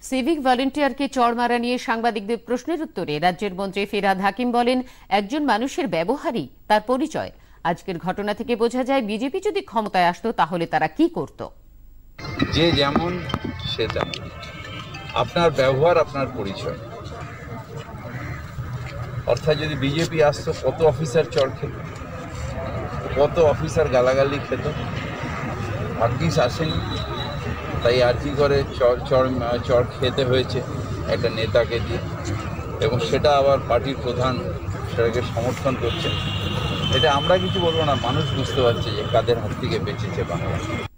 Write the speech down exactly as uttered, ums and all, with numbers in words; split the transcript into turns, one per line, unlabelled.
Civic ভলেন্টিয়ারকে চড় মারা নিয়ে সাংবাদিকদের প্রশ্নের উত্তরে রাজ্যের মন্ত্রী ফিরহাদ হাকিম বলেন, একজন মানুষের ব্যবহারই তার পরিচয়। আজকের ঘটনা থেকে বোঝা যায় বিজেপি যদি ক্ষমতায় আসতো তাহলে তারা কি করত।
যে যেমন সে তেমন, আপনার ব্যবহার আপনার পরিচয়। অর্থাৎ যদি বিজেপি আসতো, কত অফিসার চড় খেত, কত অফিসার গালাগালি খেত। ভাগ্যিস আসেনি, তাই আর্জি করে চড় চড় চড় খেতে হয়েছে একটা নেতাকে দিয়ে, এবং সেটা আবার পার্টির প্রধান সেটাকে সমর্থন করছে। এটা আমরা কিছু বলবো না, মানুষ বুঝতে পারছে যে কাদের হাত থেকে বেঁচেছে বাংলা।